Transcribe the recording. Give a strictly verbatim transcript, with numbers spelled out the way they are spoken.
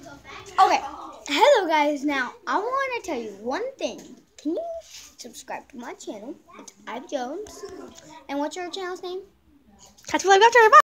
Okay, hello guys. Now I want to tell you one thing. Can you subscribe to my channel? It's I Jones. And what's your channel's name? Catch you later. Bye.